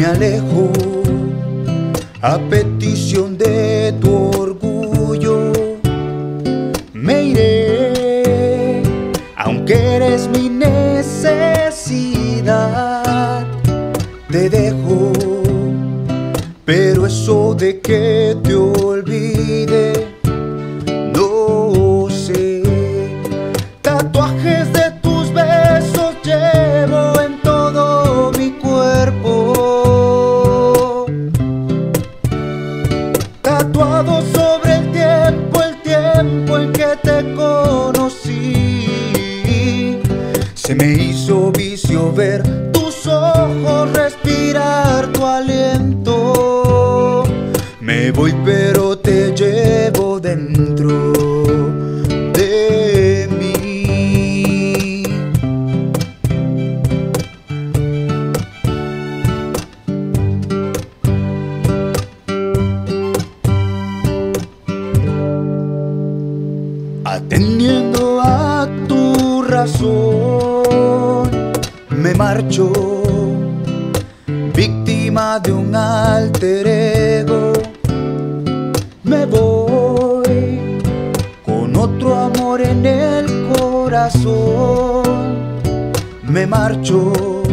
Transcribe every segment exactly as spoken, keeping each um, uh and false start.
alejo a petición de tu orgullo. Me iré, aunque eres mi necesidad. Te dejo, pero eso de que te olvide, no sé. Tatuajes de tus besos llevo en todo mi cuerpo, tatuado sobre el tiempo, el tiempo en que te conocí. Se me hizo vicio ver tus ojos, respirar tu aliento. Me voy pero te llevo dentro de mí. Atendiendo a tu razón, me marcho, víctima de un alter ego. Me voy con otro amor en el corazón. Me marcho,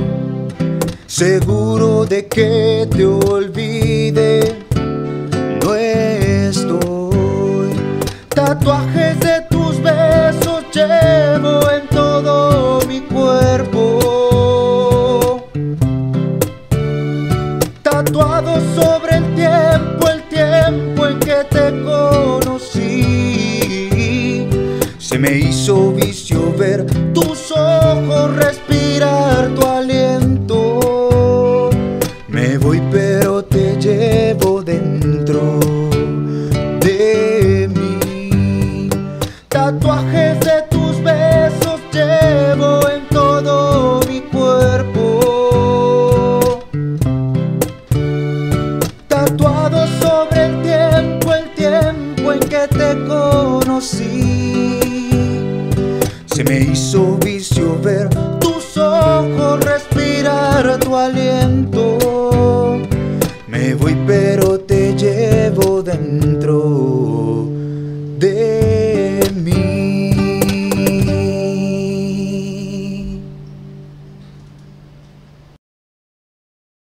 seguro de que te olvide. No estoy. Tatuajes de tus besos llevo en todo mi cuerpo, tatuado sobre el tiempo, el tiempo en que te conocí. Se me hizo